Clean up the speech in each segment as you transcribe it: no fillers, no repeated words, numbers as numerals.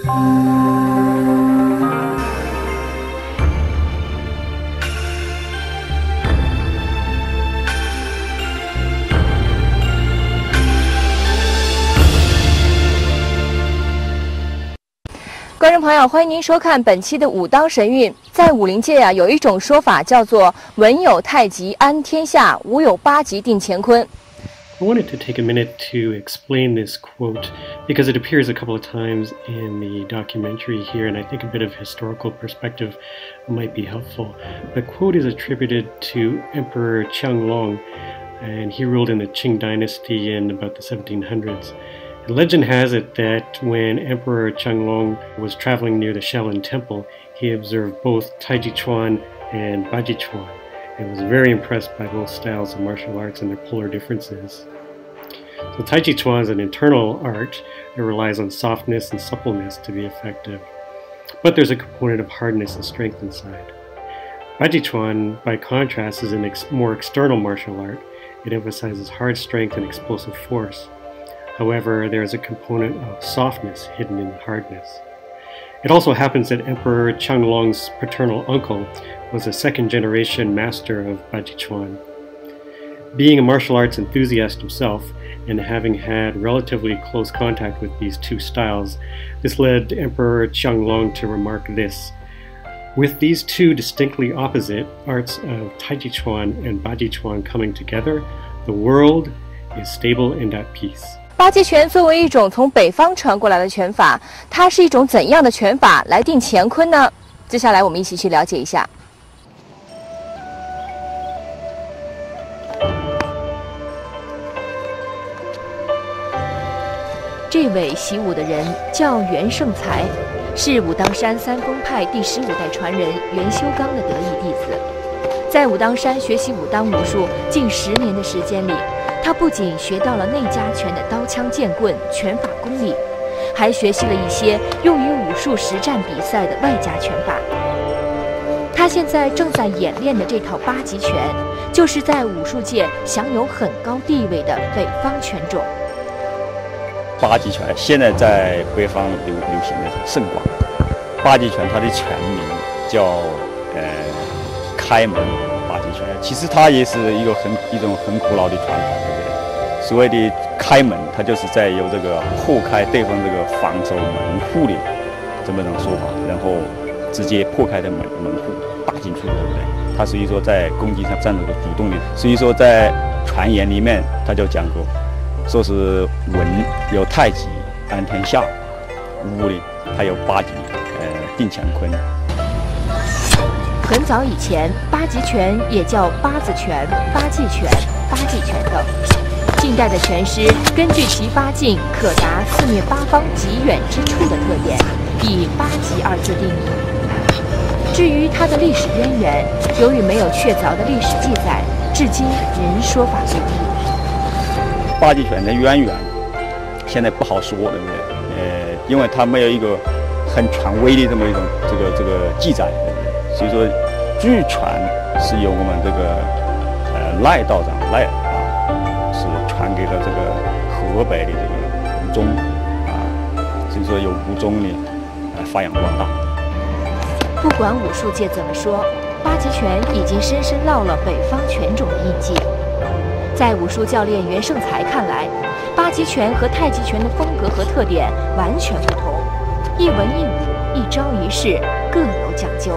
观众朋友，欢迎您收看本期的武当神韵。在武林界有一种说法叫做"文有太极安天下，武有八极定乾坤"。 I wanted to take a minute to explain this quote because it appears a couple of times in the documentary here, and I think a bit of historical perspective might be helpful. The quote is attributed to Emperor Qianglong, and he ruled in the Qing dynasty in about the 1700s. The legend has it that when Emperor Qianglong was traveling near the Yueshan Temple, he observed both Baji Quan and Baji Quan, and was very impressed by both styles of martial arts and their polar differences. So Baji Quan is an internal art that relies on softness and suppleness to be effective, but there's a component of hardness and strength inside. Baji Quan, by contrast, is a more external martial art. It emphasizes hard strength and explosive force. However, there is a component of softness hidden in the hardness. It also happens that Emperor Qianglong's paternal uncle was a second-generation master of Baji Quan. Being a martial arts enthusiast himself, and having had relatively close contact with these two styles, this led Emperor Qianglong to remark this: "With these two distinctly opposite arts of Baji Quan and Baji Quan coming together, the world is stable and at peace." 八极拳作为一种从北方传过来的拳法，它是一种怎样的拳法来定乾坤呢？接下来我们一起去了解一下。这位习武的人叫袁胜才，是武当山三峰派第15代传人袁修刚的得意弟子。在武当山学习武当武术近10年的时间里，他不仅学到了内家拳的刀枪剑棍拳法功力，还学习了一些用于武术实战比赛的外家拳法。他现在正在演练的这套八极拳，就是在武术界享有很高地位的北方拳种。 八极拳现在在北方流行的甚广。八极拳它的全名叫开门八极拳，其实它也是一种很古老的传统，对不对？所谓的开门，它就是在有这个破开对方这个防守门户的这么一种说法，然后直接破开的门户打进去，对不对？它所以说在攻击上占了个主动的，所以说在传言里面它就讲过，说是文有太极安天下，武呢它有八极定乾坤。 很早以前，八极拳也叫八字拳、八极拳、八极拳等。近代的拳师根据其八劲可达四面八方极远之处的特点，以八极二字定义。至于它的历史渊源，由于没有确凿的历史记载，至今仍说法不一。 八极拳的渊源现在不好说，对不对？因为它没有一个很权威的这么一种这个记载，对不对？所以说，据传是由我们这个赖道长赖是传给了这个河北的这个武宗所以说由武宗呢发扬光大。 不管武术界怎么说，八极拳已经深深烙了北方拳种的印记。在武术教练袁胜才看来，八极拳和太极拳的风格和特点完全不同，一文一武，一招一式各有讲究。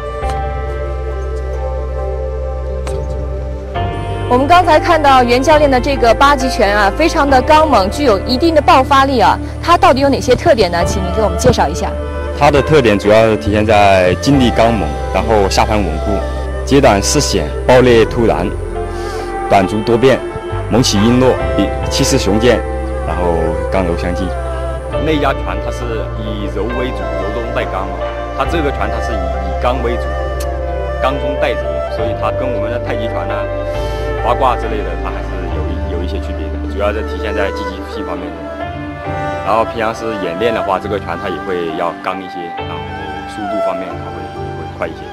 我们刚才看到袁教练的这个八极拳非常的刚猛，具有一定的爆发力它到底有哪些特点呢？请您给我们介绍一下。 它的特点主要是体现在劲力刚猛，然后下盘稳固，截短似险，爆裂突然，短足多变，猛起阴落，气势雄健，然后刚柔相济。 内家拳它是以柔为主，柔中带刚它这个拳它是以刚为主，刚中带柔，所以它跟我们的太极拳呢、八卦之类的，它还是有一些区别的，主要是体现在积极性方面的。然后平常时演练的话，这个拳它也会要刚一些，然后速度方面它会快一些。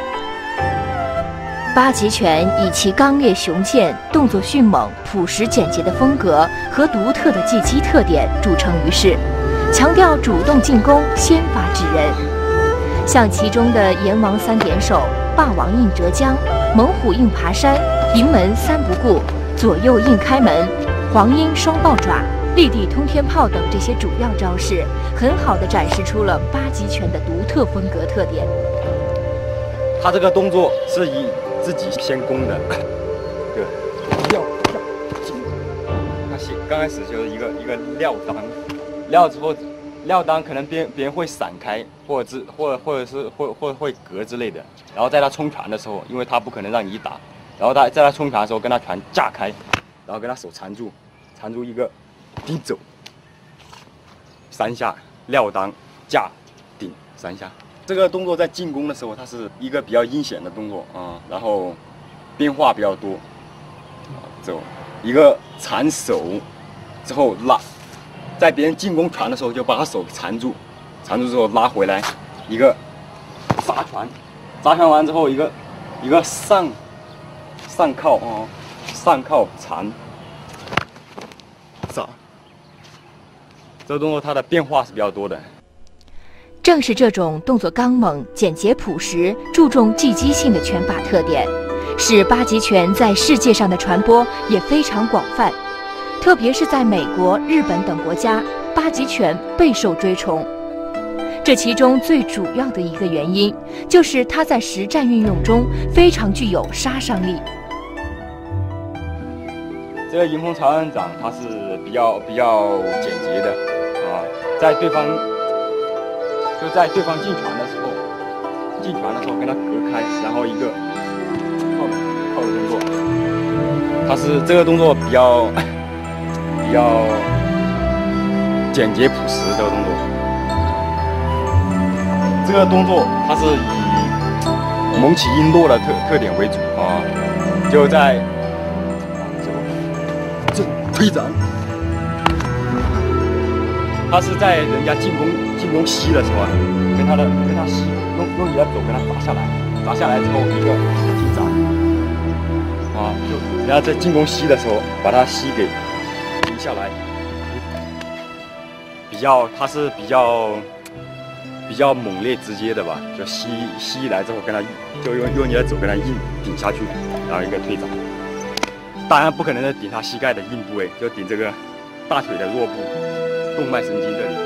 八极拳以其刚烈雄健、动作迅猛、朴实简洁的风格和独特的技击特点著称于世， 强调主动进攻，先发制人。像其中的阎王三点手、霸王硬折江、猛虎硬爬山、迎门三不顾、左右硬开门、黄鹰双抱爪、立地通天炮等这些主要招式，很好地展示出了八极拳的独特风格特点。 他这个动作是以自己先攻的，对，他刚开始就是一个撂裆，撂之后，撂裆可能别人会闪开，或者是会隔之类的，然后在他冲拳的时候，因为他不可能让你打，然后在他冲拳的时候跟他拳架开，然后跟他手缠住一个顶走3下，撂裆架顶3下。这个动作在进攻的时候，它是一个比较阴险的动作啊，然后变化比较多。走一个缠手之后拉，在别人进攻拳的时候就把他手缠住之后拉回来，一个杀拳完之后一个上靠啊，上靠缠杀。这个动作它的变化是比较多的。 正是这种动作刚猛、简洁朴实、注重技击性的拳法特点，使八极拳在世界上的传播也非常广泛。特别是在美国、日本等国家，八极拳备受追崇。这其中最主要的一个原因，就是它在实战运用中非常具有杀伤力。 这个迎风朝阳掌它是比较简洁的啊，在对方进拳的时候跟他隔开，然后一个靠的动作，它是这个动作比较简洁朴实。这个动作它是以猛起阴落的特点为主啊，就在这推掌，他是在人家进攻吸的时候啊，跟他吸，用你的手跟他砸下来之后一个击掌啊，就人家在进攻吸的时候把他吸给停下来，他是比较猛烈直接的吧，就吸来之后跟他就用你的手跟他硬顶下去，然后一个推掌。当然不可能是顶他膝盖的硬部位，就顶这个大腿的弱部动脉神经这里。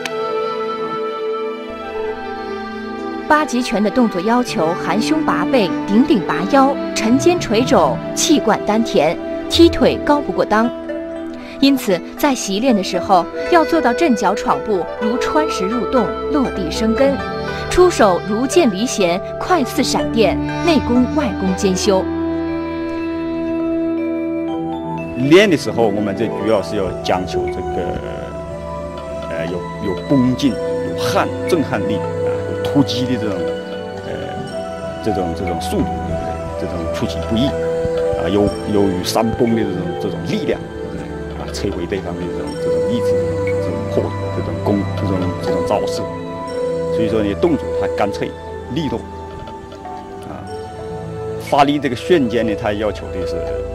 八极拳的动作要求含胸拔背、顶顶拔腰、沉肩垂肘、气贯丹田、踢腿高不过裆。因此，在习练的时候，要做到阵脚闯步如穿石入洞、落地生根，出手如箭离弦、快似闪电，内功外功兼修。 练的时候，我们最主要是要讲求这个有攻劲、有震撼力啊，有突击的这种速度，对不对？这种出其不意啊，有与山崩的这种力量，对不对？啊，摧毁对方的这种意志、这种破、这种攻、这种招式。所以说你动作它干脆利落啊，发力这个瞬间呢，它要求的是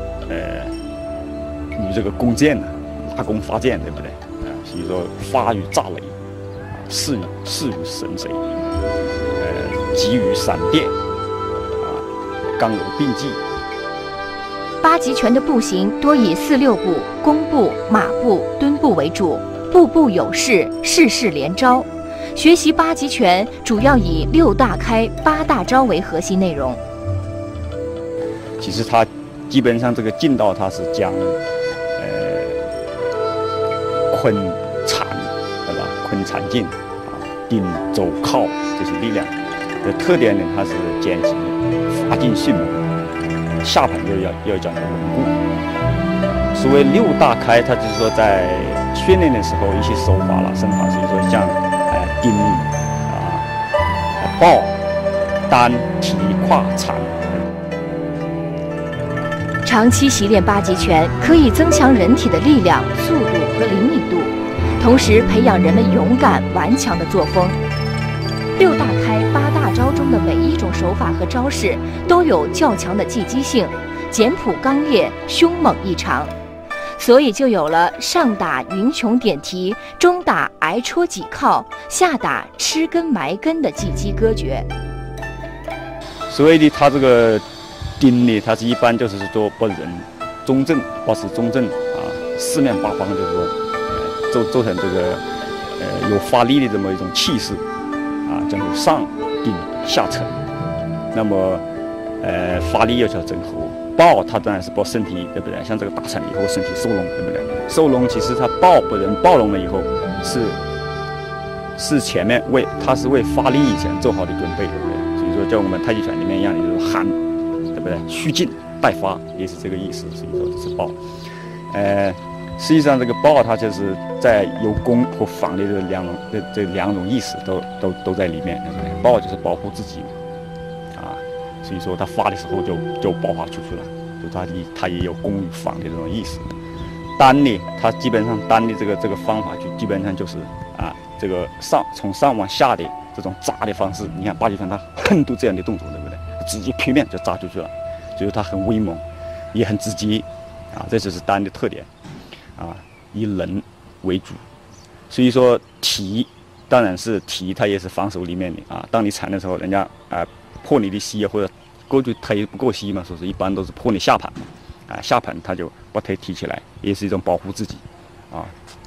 与这个弓箭呢，拉弓发箭，对不对？啊，所以说发于炸雷，啊，势于神水，急于闪电，啊，刚柔并济。 八极拳的步行多以4-6步、弓步、马步、蹲步为主，步步有势，势势连招。学习八极拳主要以6大开、8大招为核心内容。 其实它基本上这个劲道，它是将坤缠，对吧？坤缠劲啊，顶肘靠这些力量的特点呢，它是兼及发劲迅猛，下盘要讲究稳固。所谓6大开，它就是说在训练的时候一些手法啦、身法，所以说像顶啊、抱、单、提、胯、缠。 长期习练八极拳，可以增强人体的力量、速度和灵敏度，同时培养人们勇敢顽强的作风。6大开、8大招中的每一种手法和招式都有较强的技击性，简朴刚烈、凶猛异常。 所以就有了上打云穷点蹄，中打挨戳几靠，下打吃根埋根的技击歌诀。 所以的他这个钉呢，它是一般就是说把人中正，保持中正啊，四面八方就是说，做成这个有发力的这么一种气势啊，叫做上顶下沉。那么发力要叫整合，抱它当然是抱身体，对不对？像这个打沉以后身体收拢，对不对？收拢其实它把人抱拢了以后是前面它是为发力以前做好的准备，对不对？所以说，叫我们太极拳里面一样的就是喊，对不对？虚劲待发也是这个意思，所以说这是抱。实际上这个抱它就是在有攻和防的这两种意思都在里面，对不对？抱就是保护自己嘛，啊，所以说它发的时候就爆发出去了，就它也有攻与防的这种意思。单呢，它基本上单的这个方法就基本上就是啊，这个从上往下的这种扎的方式。你看八极拳它很多这样的动作，对不对？直接劈面就扎出去了，所以它很威猛，也很直接啊，这就是单的特点啊，以人为主。所以说提当然是提，它也是防守里面的啊。当你缠的时候，人家破你的膝或者腿不够膝嘛，所以一般都是破你下盘嘛。下盘他就把腿提起来，也是一种保护自己，啊，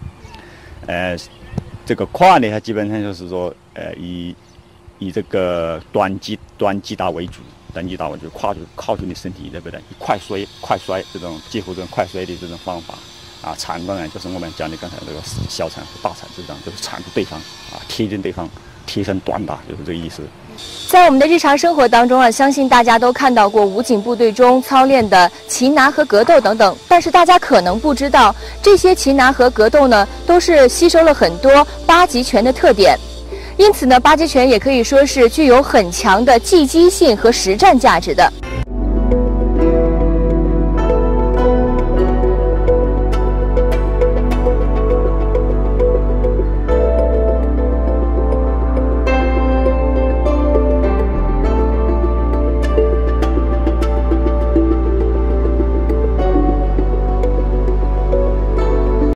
这个胯呢，它基本上就是说，以这个短击打为主，胯就靠近你身体，对不对？以快摔这种介乎这种快摔的这种方法，啊，缠当然就是我们讲的刚才这个小缠和大缠这种，就是缠住对方，啊，贴近对方，贴身短打，就是这个意思。 在我们的日常生活当中相信大家都看到过武警部队中操练的擒拿和格斗等等，但是大家可能不知道，这些擒拿和格斗呢，都是吸收了很多八极拳的特点。因此呢，八极拳也可以说是具有很强的技击性和实战价值的。